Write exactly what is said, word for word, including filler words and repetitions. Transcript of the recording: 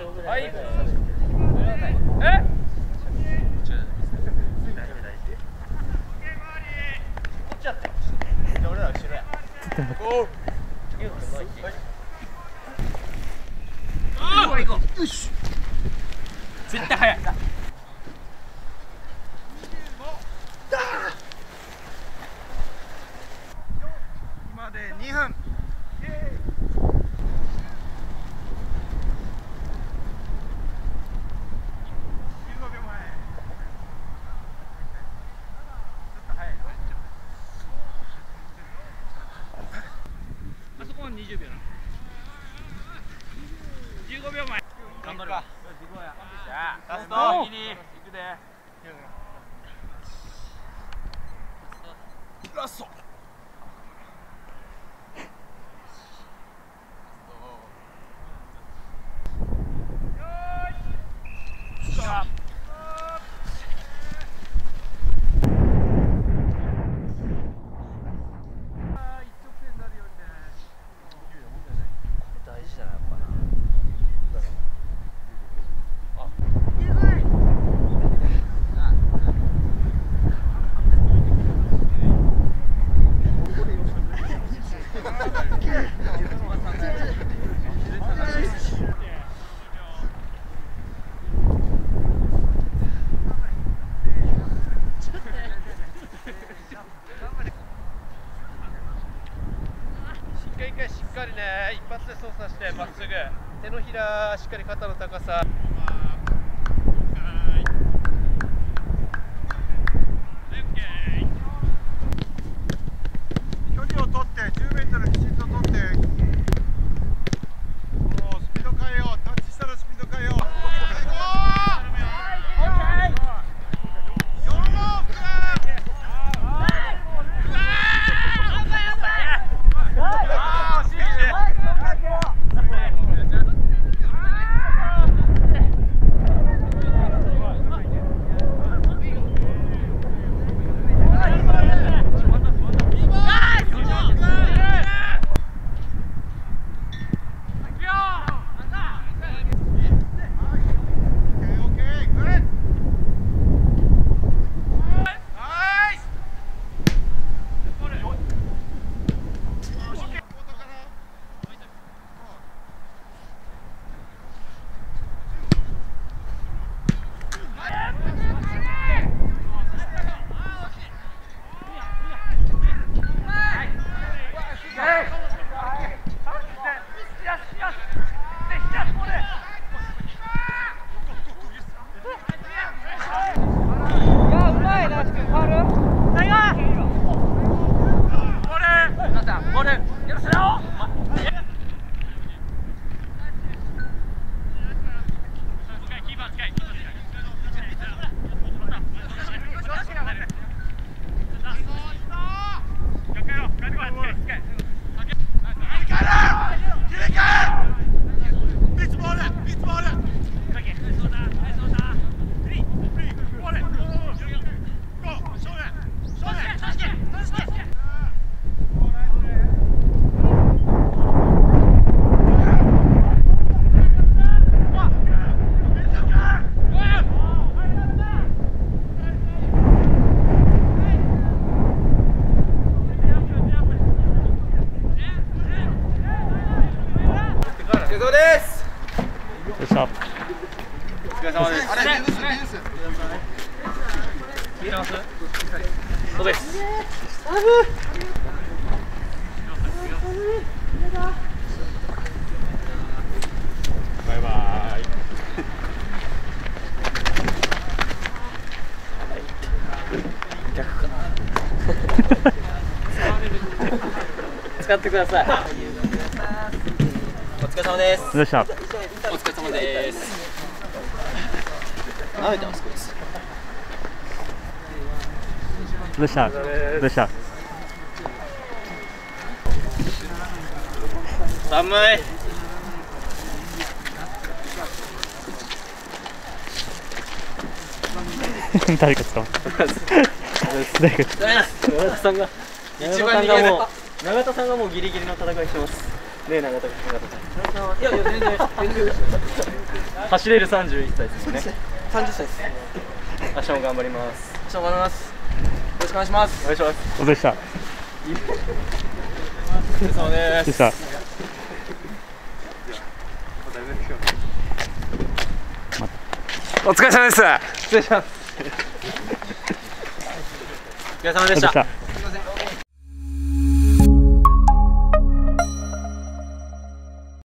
はい。え？こっちやって。俺ら後ろや。おう。ああ、行こう。よし。絶対早い。今でにふん。あそこはにじゅうびょうな。じゅうごびょうまえ。頑張るか。じゃあ、ラスト。右に行くで。ラスト。一回しっかりね、一発で操作してまっすぐ手のひらしっかり肩の高さ。距離を取ってじゅうメートルきちんと取って、もうスピード変えよう。タッチしたらスピード変えよう。お疲れ様です。あれ、ビブス、ビブス。聞いてます？そうです。バイバイ。逆かな。使ってください。お疲れ様です。 どうした？ お疲れ様です。舐めてます、こいつ。 どうした？どうした？ 寒い。 誰か使う？誰か使う？ 永田さんが一番逃げる。永田さんがもうギリギリの戦いしてます。ねえ永田さん。いやいや全然全然。 走れるさんじゅういっさいですもんね。 さんじゅっさいです。 明日も頑張ります。 明日も頑張ります。よろしくお願いします。 お願いします。 お疲れ様でした。 お疲れ様です。 でした。 お疲れ様です。 失礼します。お疲れ様でした。